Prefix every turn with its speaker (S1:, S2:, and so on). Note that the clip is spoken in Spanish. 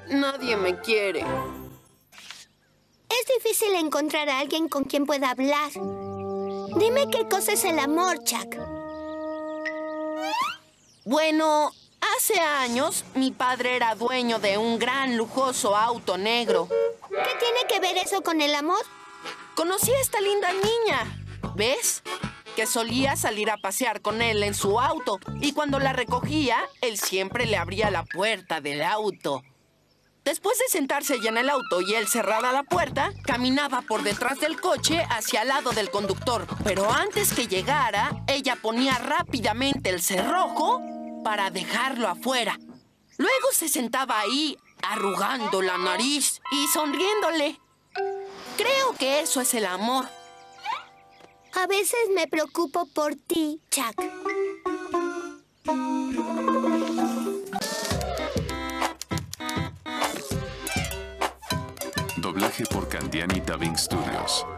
S1: Nadie me quiere.
S2: Es difícil encontrar a alguien con quien pueda hablar. Dime qué cosa es el amor, Chuck.
S1: Bueno, hace años mi padre era dueño de un gran lujoso auto negro.
S2: ¿Qué tiene que ver eso con el amor?
S1: Conocí a esta linda niña, ¿ves? Que solía salir a pasear con él en su auto y cuando la recogía, él siempre le abría la puerta del auto. Después de sentarse ella en el auto y él cerrara la puerta, caminaba por detrás del coche hacia el lado del conductor. Pero antes que llegara, ella ponía rápidamente el cerrojo para dejarlo afuera. Luego se sentaba ahí, arrugando la nariz y sonriéndole. Creo que eso es el amor.
S2: A veces me preocupo por ti, Chuck.
S3: Doblaje por Candiani Dubbing Studios.